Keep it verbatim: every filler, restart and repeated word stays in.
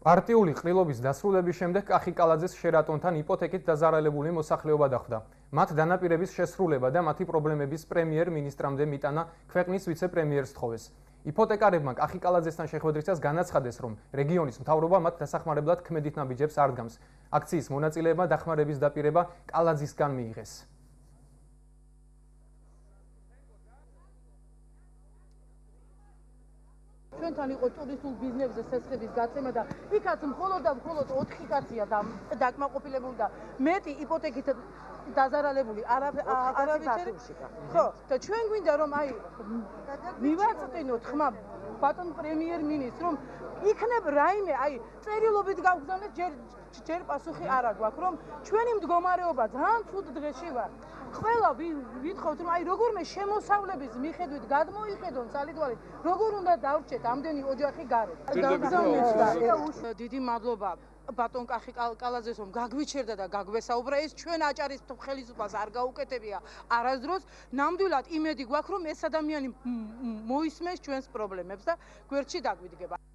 პარტიული ყრილობის დასრულების შემდეგ კახიკალაძეს შერატონთან იპოთეკით დაზარალებული მოსახლეობა დახვდა. მათ დანაპირების შესრულება და მათი პრობლემების პრემიერ-მინისტრამდე მიტანა ქვეყნის ვიცე-პრემიერს თხოვეს. იპოთეკარებმა კახიკალაძესთან შეხვედრისას განაცხადეს, რომ რეგიონის მთავრობა მათ დასახმარებლად ქმედით ნაბიჯებს არ დგამს. აქციის მონაწილეებმა დახმარების დაპირება კალაძისგან მიიღეს. ჩვენთან იყო ტურისტულ ბიზნესზე სესხების გაცემა და იქაც მხოლოდ და მხოლოდ ოთხი კაცია დაკმაყოფილებული და მეტი იპოთეკით დაზარალებული არავითარი. ხო, და ჩვენ გვინდა რომ აი მივაწყვინოთ ხმა ბატონ პრემიერ-მინისტრს რომ იქნებ რაიმე აი წერილობით გავგზავნეთ ჯერ ჯერ პასუხი არ აგვაქვს რომ ჩვენი მდგომარეობა ძალიან ცუდ დღეში ვარ. ყველა ვითხოვთ რომ აი როგორმე შემოსავლების მიხედვით გადმოიხედონ სალიდვალით როგორ უნდა დავრჩეთ ამდენი ოჯახი გარეთ. დიდი მადლობა ბატონ კახიკალაძეს რომ გაგვიჩერდა და გაგვესაუბრა ეს ჩვენ აჭარის ხელისუფლებას არ გაუკეთებია არასდროს ნამდვილად იმედი გვაქვს რომ ეს ადამიანი მოისმენს ჩვენს პრობლემებს და გვერდში დაგვიდგება.